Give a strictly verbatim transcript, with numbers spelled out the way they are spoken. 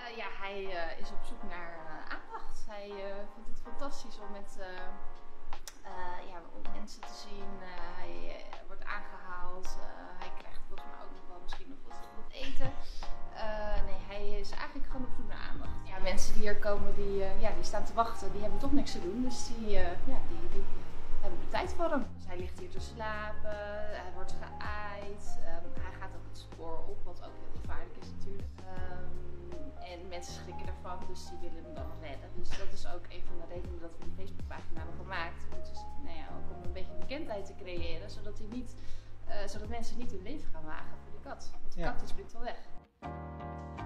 Uh, ja, hij uh, is op zoek naar uh, aandacht. Hij uh, vindt het fantastisch om met uh, uh, ja, om mensen te zien. Uh, hij uh, wordt aangehaald. Uh, hij krijgt volgens mij ook nog wel misschien nog wat, wat eten. Uh, nee, hij is eigenlijk gewoon op zoek naar aandacht. Ja, mensen die hier komen, die, uh, ja, die staan te wachten. Die hebben toch niks te doen. Dus die, uh, ja, die, die hebben de tijd voor hem. Dus hij ligt hier te slapen. Hij wordt geaaid. Um, hij gaat ook het spoor op, wat ook heel gevaarlijk is natuurlijk. Um, En mensen schrikken ervan, dus die willen hem dan redden. Dus dat is ook een van de redenen dat we die Facebookpagina hebben gemaakt. Dus, nou ja, ook om een beetje bekendheid te creëren, zodat, hij niet, uh, zodat mensen niet hun leven gaan wagen voor die kat. Want de ja. kat die springt wel weg.